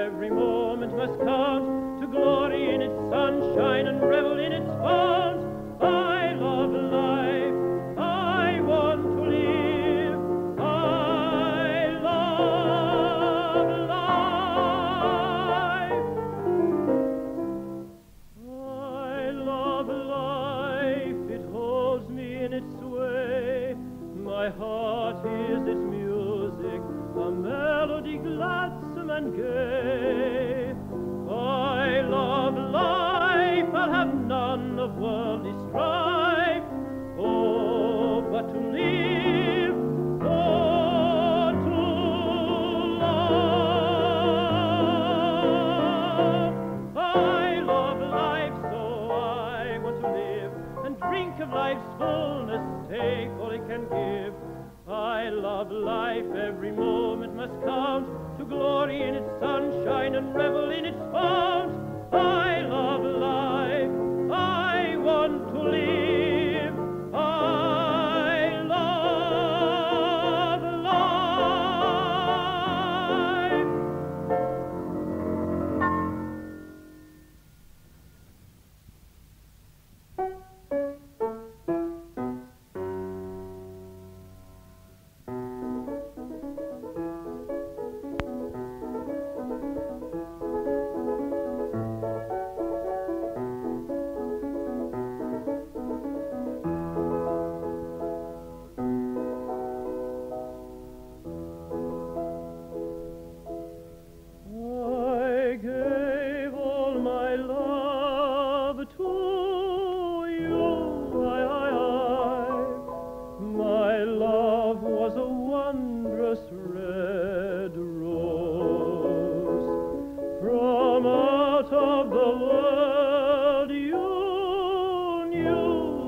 every moment must count, to glory in its sunshine and revel in its fount. I love life, I want to live, I love life. I love life, it holds me in its sway, my heart hears its music, a melody gladsome and gay. I love life, I'll have none of worldly strife. Oh, but to live, oh, to love. I love life, so I want to live, and drink of life's fullness, take all it can give. I love life, every moment must count, to glory in its sunshine and revel in its fount. I love life, I want to live, I love life. I gave all my love to you, my love was a wondrous red rose. From out of the world you knew,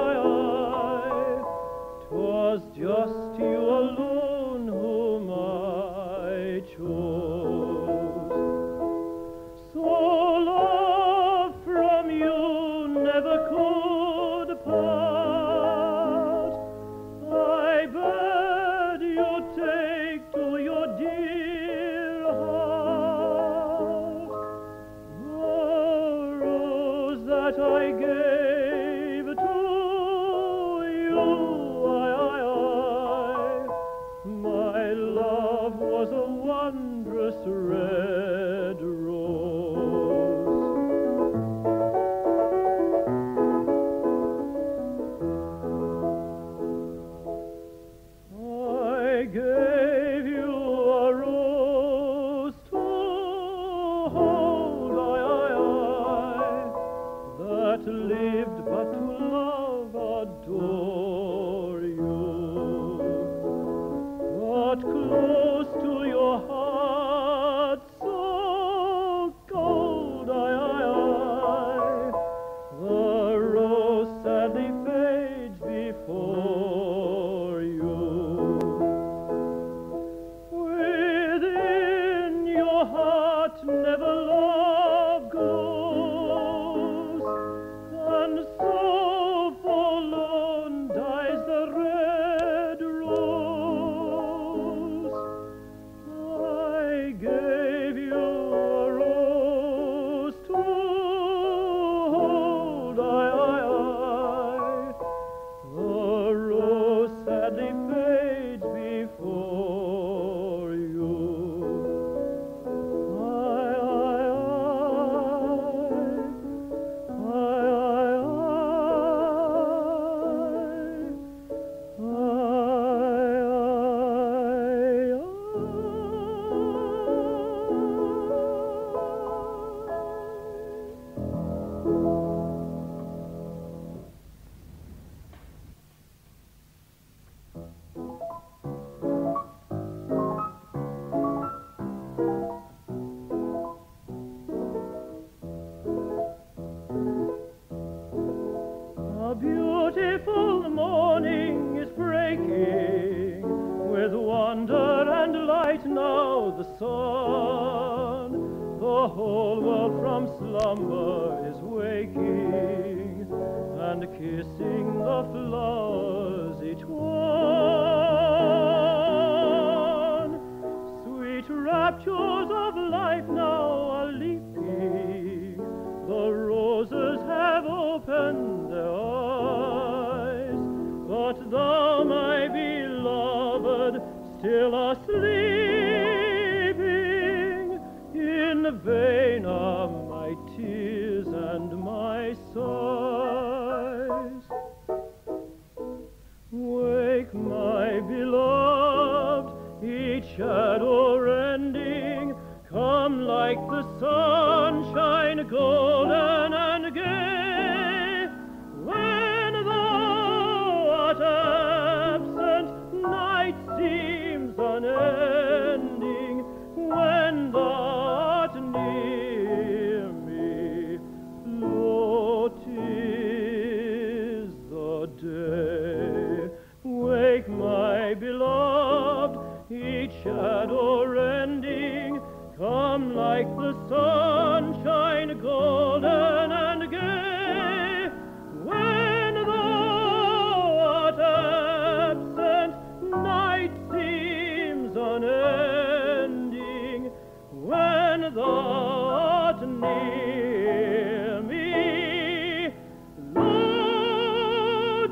'twas just you alone whom I chose. So love from you never could part. I bid you take to your dear heart the rose that I gave to you. My love was a wondrous red rose. I gave you a rose to hold, that lived but to love, adore you. But close to your heart, so cold, the rose sadly fades before you. Within your heart never love glows, and so forlorn dies the red rose. I gave you a rose to hold, the rose sadly fades before you. A beautiful morning is breaking, with wonder and light now the sun. The whole world from slumber is waking, and kissing the flowers each one. Sweet raptures of life now vain are my tears and my sighs. Wake, my beloved, each shadow rending, come like the sunshine golden and gay. When thou art absent, night seems unending. When thou art near me, lo, 'tis the day. Wake, my beloved, each shadow rending, come like the sunshine golden and gay. When thou art absent, night seems unending. When thou art near me, lo,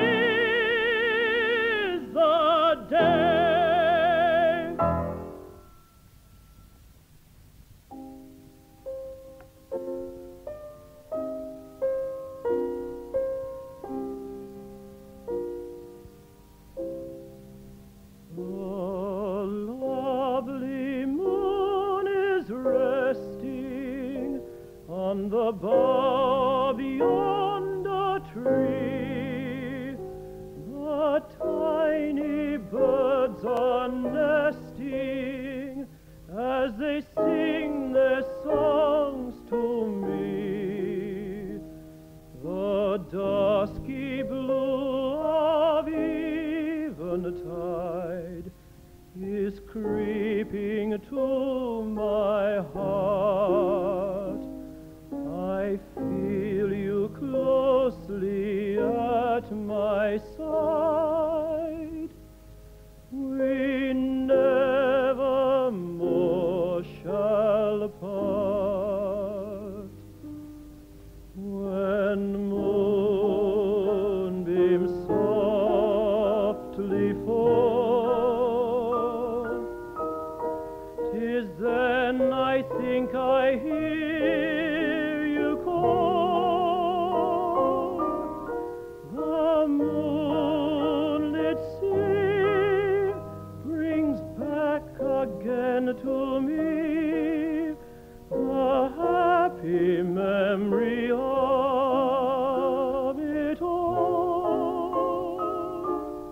'tis the day. On the bough beyond a tree, the tiny birds are nesting as they sing their songs to me. The dusky blue of eventide is creeping to my heart. I feel you closely at my side. We never more shall part. When moonbeams softly fall, 'tis then I think I hear you call. The moonlit sea brings back again to me the happy memory of it all.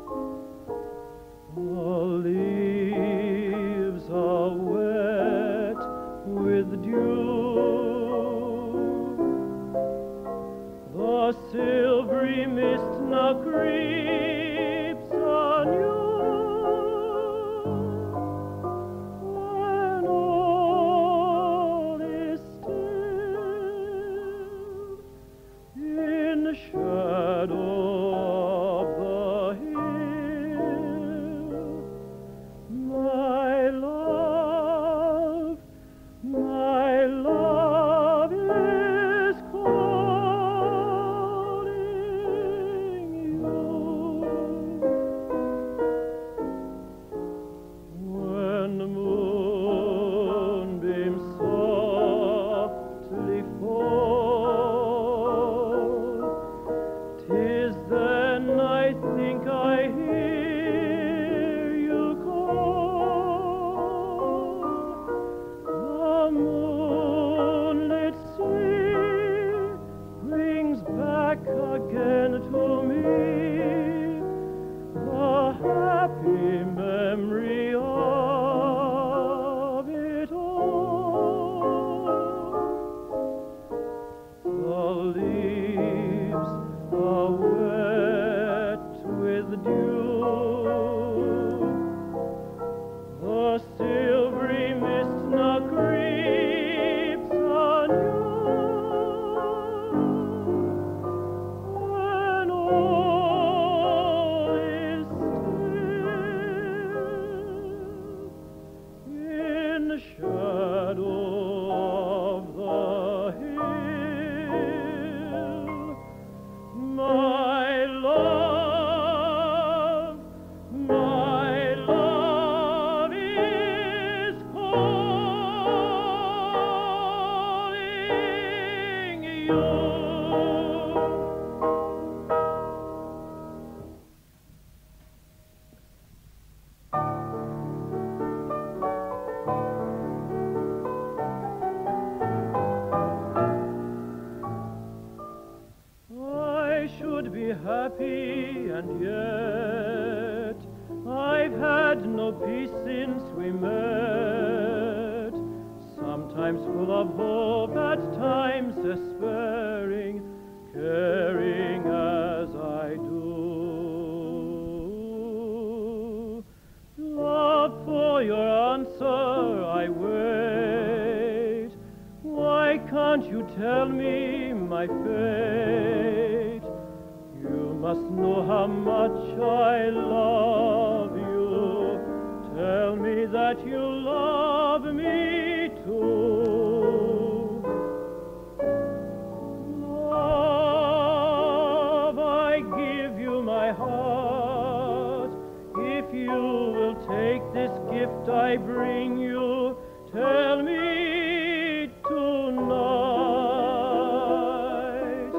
The leaves are wet with dew, the silvery mist now creeps on you. When all is still in the shadow of the hill, my love is calling you. happy, and yet I've had no peace since we met. Sometimes full of hope, at times despairing, caring as I do. Love, for your answer I wait. Why can't you tell me my fate? You must know how much I love you. Tell me that you love me too. Love, I give you my heart. If you will take this gift I bring you, tell me tonight.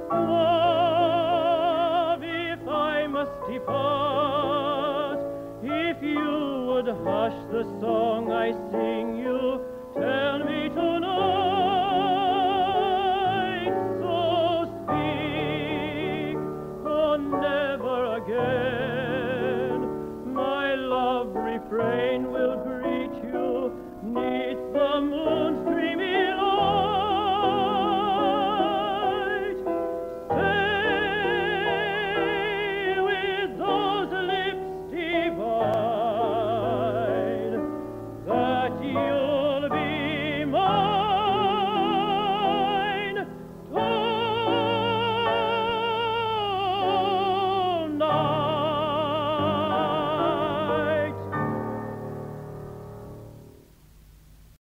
Love, if I must depart, if you would hush the song I sing you, tell me tonight. So speak, or never again. My love refrain will greet you 'neath